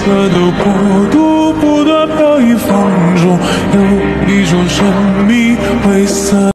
色的国度，不断飘逸风中，有一种神秘